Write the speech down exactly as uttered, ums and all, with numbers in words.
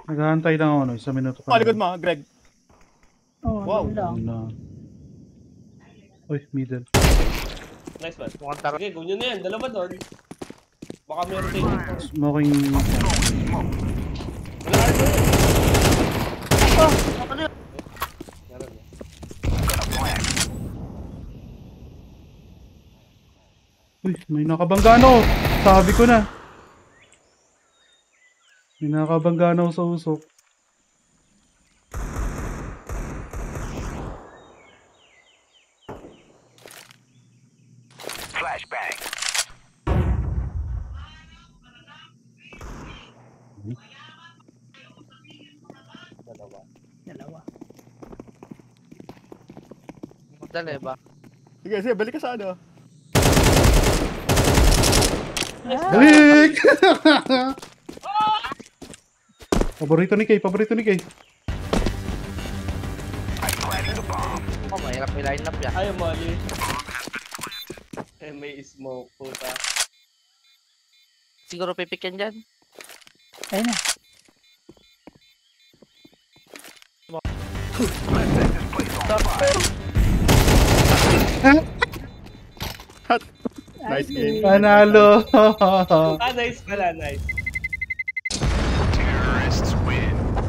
Naghahantay lang ako, no? Isang minuto pa. Paligod mo, Greg. Oh, Wow. lang. Ano? Uy, middle. Nice man. Sige, gawin nyo na yan. Dalawa doon. Baka meron din. Smoking. Wala ka rin. Oh, ano yun? Meron na. Uy, may nakabangga na ako. Sabi ko na. May nakabangga na ako sa usok. Flashbang. Dalawa. Dalawa. Dali ba? Sige, sige, balik ka sa ano. Balik! Paborito ni Kay, paborito ni Kay. Oh, mahirap may line up yan. Ayaw mo, Ali. Eh, may smoke, puta. Siguro pipik yan dyan. Ayun na. Nice game. Panalo! Ah, nice pala, nice.